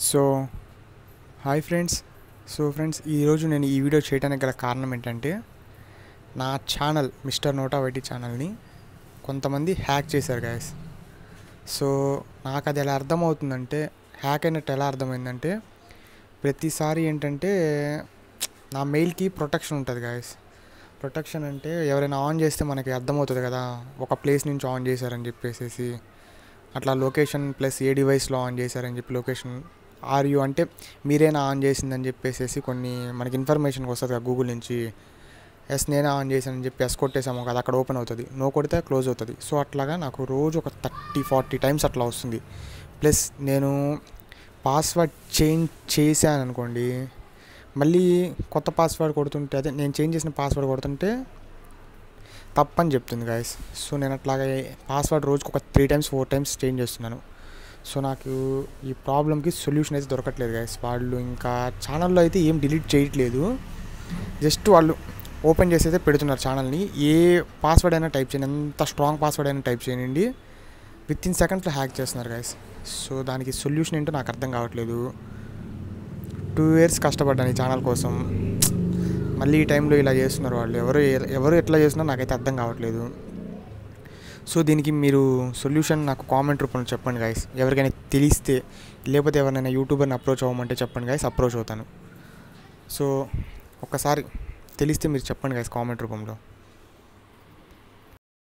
So hi friends. Friends, ఈరోజు నేను ఈ వీడియో చేయడానికి గల కారణం ఏంటంటే, నా ఛానల్ మిస్టర్ నోటా వైటీ ఛానల్ని కొంతమంది హ్యాక్ చేశారు గాయస్. సో నాకు అది ఎలా అర్థమవుతుందంటే, హ్యాక్ అయినట్టు ఎలా అర్థమైందంటే, ప్రతిసారి ఏంటంటే నా మెయిల్కి ప్రొటెక్షన్ ఉంటుంది గాయస్. ప్రొటెక్షన్ అంటే ఎవరైనా ఆన్ చేస్తే మనకి అర్థమవుతుంది కదా, ఒక ప్లేస్ నుంచి ఆన్ చేశారని చెప్పేసి. అట్లా లొకేషన్ ప్లస్ ఏ డివైస్లో ఆన్ చేశారని చెప్పి లొకేషన్ యూ అంటే మీరేనా ఆన్ చేసిందని చెప్పేసి కొన్ని మనకి ఇన్ఫర్మేషన్ వస్తుంది కదా గూగుల్ నుంచి. ఎస్ నేనే ఆన్ చేశానని చెప్పి ఎస్ కొట్టేసాము కదా, అక్కడ ఓపెన్ అవుతుంది, నో కొడితే క్లోజ్ అవుతుంది. సో అట్లాగా నాకు రోజు ఒక 30-40 టైమ్స్ అట్లా వస్తుంది. ప్లస్ నేను పాస్వర్డ్ చేంజ్ చేశాను అనుకోండి, మళ్ళీ కొత్త పాస్వర్డ్ కొడుతుంటే, అదే నేను చేంజ్ చేసిన పాస్వర్డ్ కొడుతుంటే తప్పని చెప్తుంది గాయస్. సో నేను అట్లాగే పాస్వర్డ్ రోజుకు ఒక 3-4 టైమ్స్ చేంజ్ చేస్తున్నాను. సో నాకు ఈ ప్రాబ్లమ్కి సొల్యూషన్ అయితే దొరకట్లేదు గాయస్. వాళ్ళు ఇంకా ఛానల్లో అయితే ఏం డిలీట్ చేయట్లేదు, జస్ట్ వాళ్ళు ఓపెన్ చేసి అయితే పెడుతున్నారు ఛానల్ని. ఏ పాస్వర్డ్ అయినా టైప్ చేయండి, ఎంత స్ట్రాంగ్ పాస్వర్డ్ అయినా టైప్ చేయండి, విత్ ఇన్ సెకండ్స్లో హ్యాక్ చేస్తున్నారు గాయస్. సో దానికి సొల్యూషన్ ఏంటో నాకు అర్థం కావట్లేదు. 2 years కష్టపడ్డాను ఈ ఛానల్ కోసం, మళ్ళీ ఈ టైంలో ఇలా చేస్తున్నారు వాళ్ళు. ఎవరు ఎట్లా చేస్తున్నారో నాకైతే అర్థం కావట్లేదు. సో దీనికి మీరు సొల్యూషన్ నాకు కామెంట్ రూపంలో చెప్పండి గాయస్. ఎవరికైనా తెలిస్తే, లేకపోతే ఎవరైనా యూట్యూబర్ని అప్రోచ్ అవ్వమంటే చెప్పండి గాయస్, అప్రోచ్ అవుతాను. సో ఒక్కసారి తెలిస్తే మీరు చెప్పండి గాయస్ కామెంట్ రూపంలో.